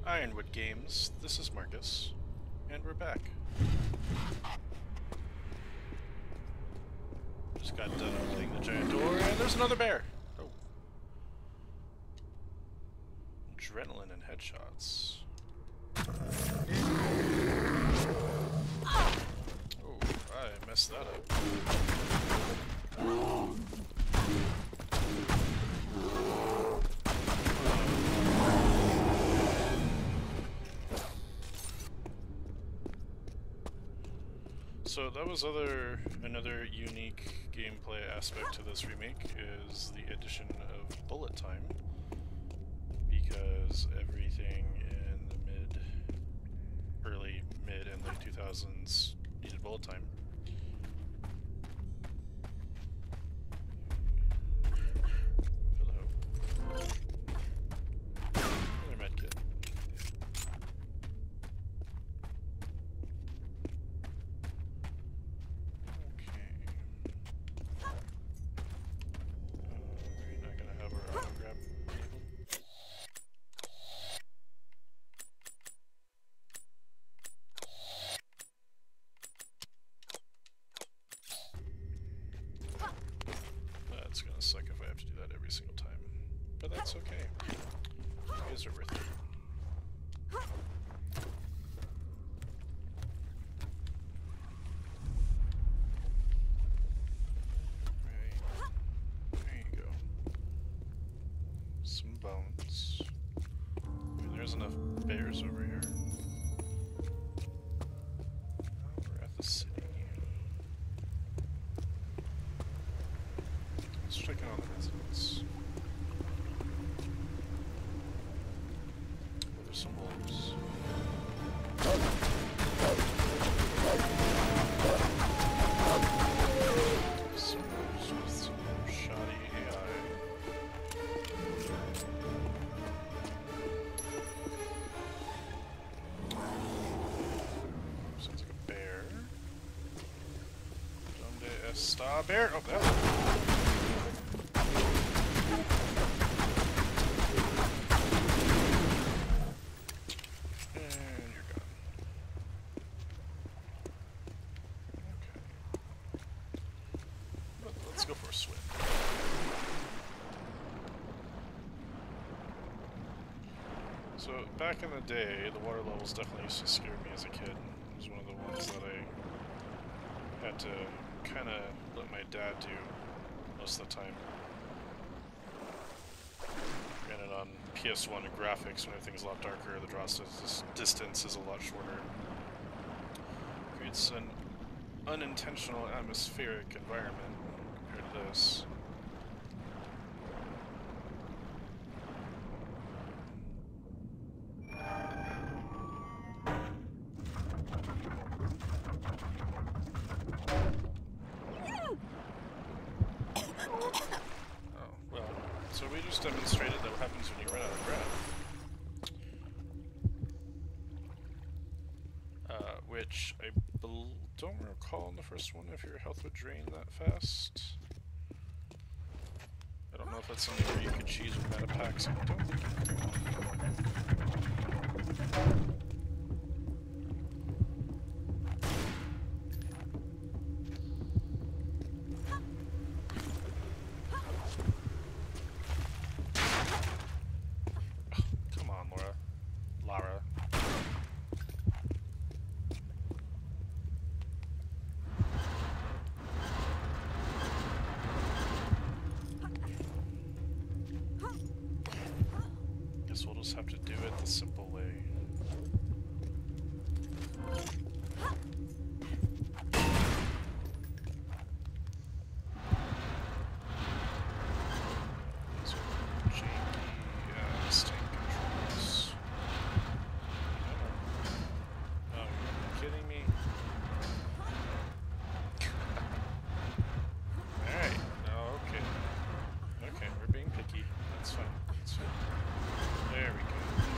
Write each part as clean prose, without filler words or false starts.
Ironwood Games, this is Marcus, and we're back. Just got done opening the giant door, and there's another bear! Oh. Adrenaline and headshots. Oh, I messed that up. So that was another unique gameplay aspect to this remake is the addition of bullet time, because everything in the early, mid, and late 2000s needed bullet time. Hello. Another medkit. It's gonna suck if I have to do that every single time. But that's okay. You guys are worth it. Right. There you go. Some bones. I mean, there's enough bears over here. Now we're at the city. Let's check in on the residents. Oh, there's some wolves. Some wolves with some shoddy AI. Sounds like a bear. Donde está bear? Oh, that one. Go for a swim. So, back in the day, the water levels definitely used to scare me as a kid. It was one of the ones that I had to kind of let my dad do most of the time. Granted, on PS1 and graphics, when everything's a lot darker, the draw distance is a lot shorter. Creates an unintentional atmospheric environment. To this. Oh, well, so we just demonstrated that what happens when you run out of breath. Which I don't recall in the first one if your health would drain that fast. I don't know if that's something where you could cheese with meta packs. I don't think you oh, come on, Lara. We'll just have to do it the simple way. These are janky stink controls. Oh, are you kidding me? Alright. Oh, okay. Okay, we're being picky. That's fine. That's fine. There we go.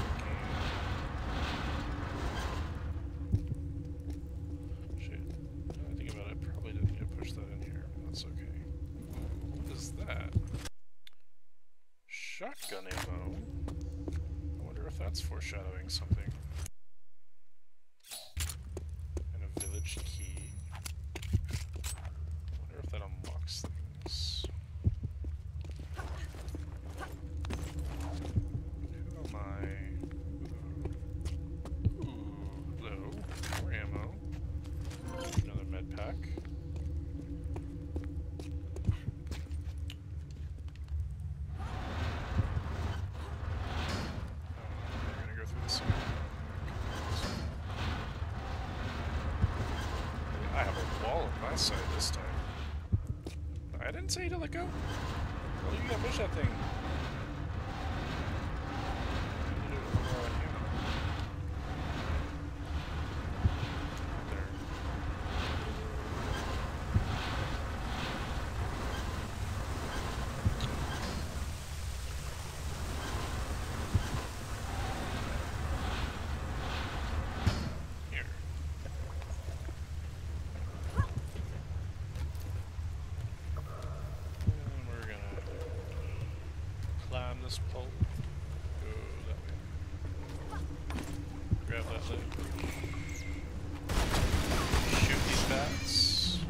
Okay. Shit. Now I think about it, I probably didn't need to push that in here, but that's okay. What is that? Shotgun ammo? I wonder if that that's foreshadowing something. And a village key. Wonder if that unlocks things. Who am I? Ooh, hello. More ammo. Another med pack. I have a wall on my side this time. I didn't say to let go. Well, you gotta push that thing. This pole. Go that way. Grab that lid. Shoot these bats.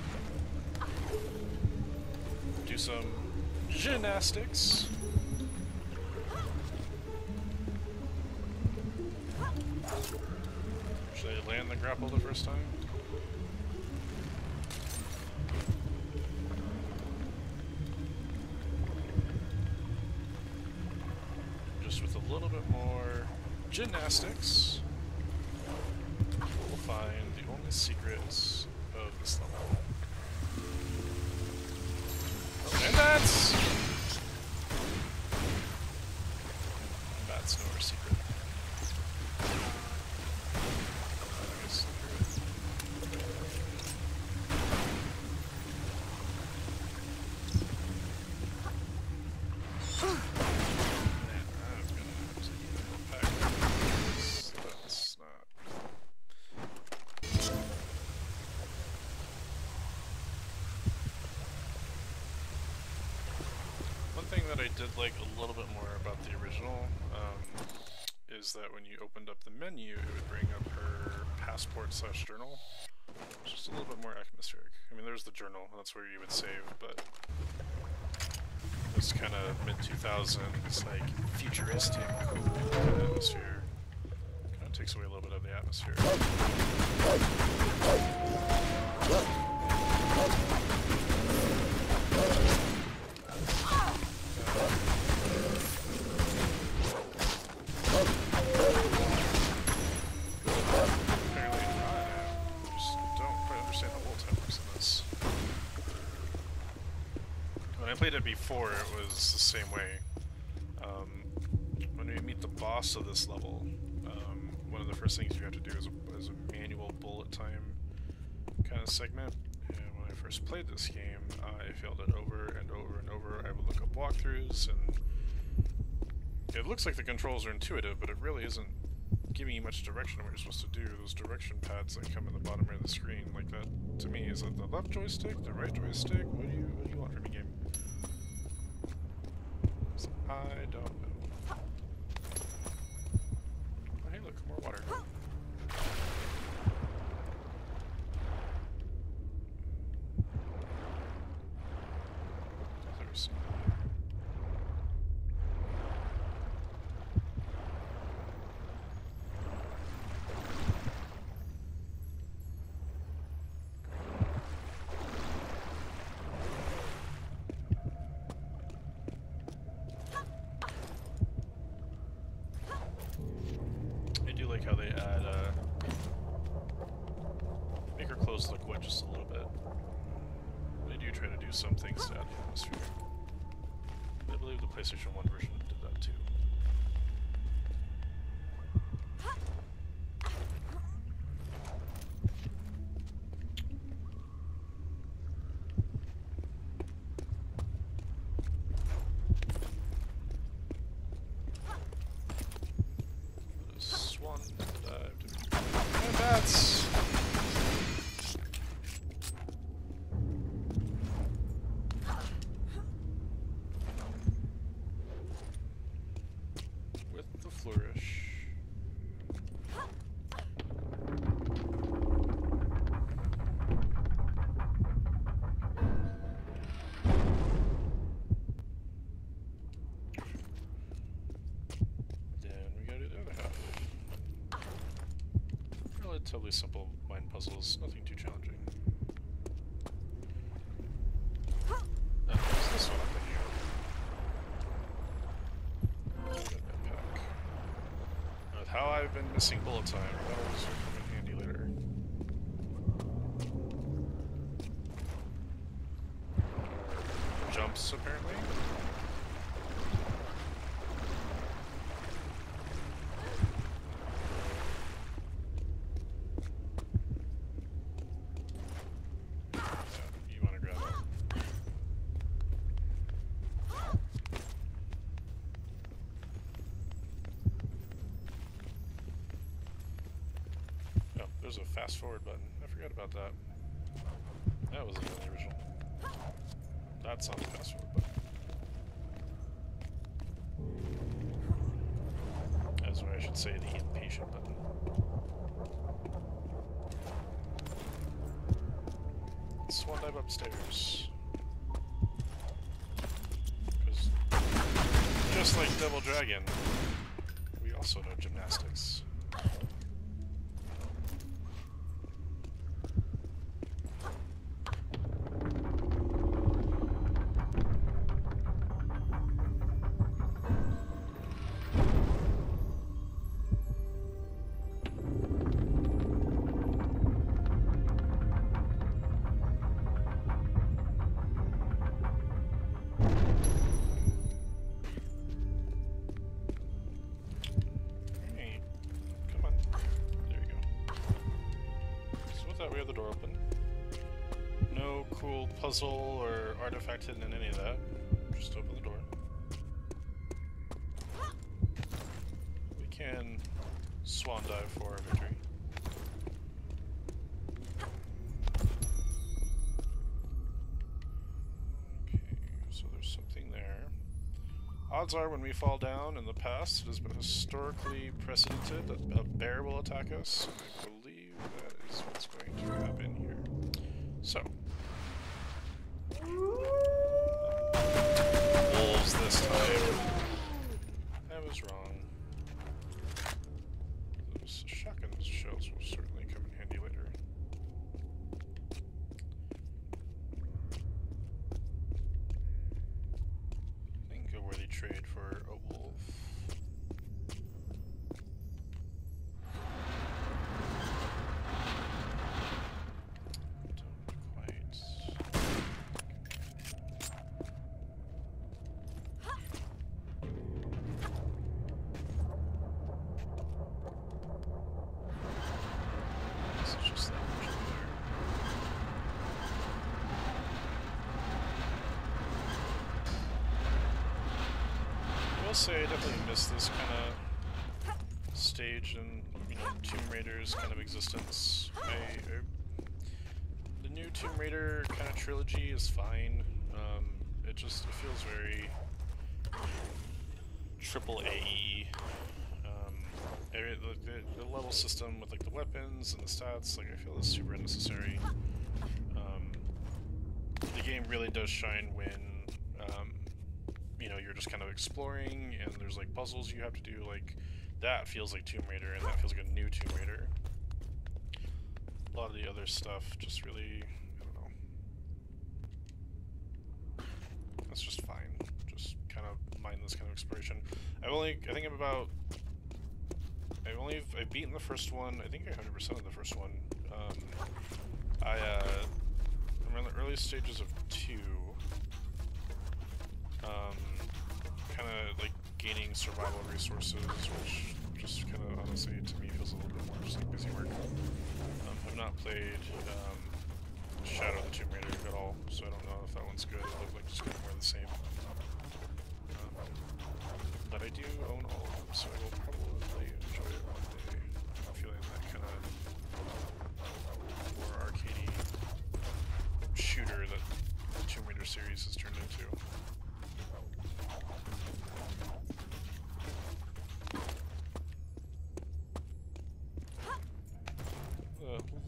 Do some gymnastics. Should I land the grapple the first time? With a little bit more gymnastics, we'll find the only secrets of this level. Oh, and that's no our secret. That I did like a little bit more about the original is that when you opened up the menu, it would bring up her passport/journal, which is a little bit more atmospheric. I mean, there's the journal, that's where you would save, but this kind of mid-2000s, like, futuristic, cool kind of atmosphere kind of takes away a little bit of the atmosphere. When I played it before, it was the same way. When we meet the boss of this level, one of the first things you have to do is a manual bullet time kind of segment. And when I first played this game, I failed it over and over and over. I would look up walkthroughs, and it looks like the controls are intuitive, but it really isn't giving you much direction on what you're supposed to do. Those direction pads that come in the bottom of the screen, like that, to me, is that the left joystick, the right joystick? What do you want from me, game? I don't know. Oh, hey, look, more water. There's some. How they add, make her clothes look wet just a little bit. They do try to do some things to add the atmosphere. I believe the PlayStation 1 version did that too. flourish. Then we gotta do the other half. Relatively simple mind puzzles, nothing too challenging. There's this one up in here. With how I've been missing bullet time, that'll come in handy later. Jumps, apparently. You want to grab that. Oh, there's a fast forward button. I forgot about that. That wasn't in the original. That's on the fast forward button. That's why I should say the impatient button. Swan dive upstairs. Because just like Double Dragon, we also know gymnastics. We have the door open. No cool puzzle or artifact hidden in any of that. Just open the door. We can swan dive for our victory. Okay, so there's something there. Odds are when we fall down in the past, it has been historically precedented that a bear will attack us. I believe that is what's going to happen here. So. Wolves this time. I was wrong. Those shotgun shells will certainly come in handy later. I think a worthy trade for a wolf. I will say I definitely miss this kind of stage in, you know, Tomb Raider's kind of existence. The new Tomb Raider kind of trilogy is fine. It feels very triple A. The level system with like the weapons and the stats, like I feel is super unnecessary. The game really does shine when you know, you're just kind of exploring and there's like puzzles you have to do. Like that feels like Tomb Raider, and that feels like a new Tomb Raider. A lot of the other stuff just really, I don't know. That's just fine. Just kind of mindless kind of exploration. I've beaten the first one. I think I 100% of the first one. I'm in the early stages of 2. Kind of like gaining survival resources, which just kind of honestly to me feels a little bit more just like busy work. I've not played Shadow of the Tomb Raider at all, so I don't know if that one's good. It looks like just kind of more of the same. But I do own all of them, so I will probably enjoy it one day. I'm feeling that kind of more arcadey shooter that the Tomb Raider series has turned into.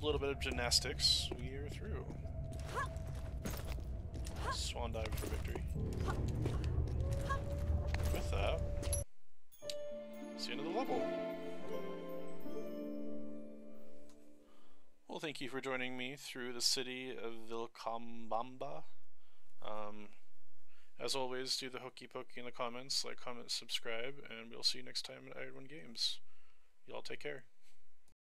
little bit of gymnastics, we are through. Swan dive for victory. With that, it's the end of the level. Well, thank you for joining me through the city of Vilcabamba. As always, do the hokey pokey in the comments, like, comment, subscribe, and we'll see you next time at Iron Games. Y'all take care.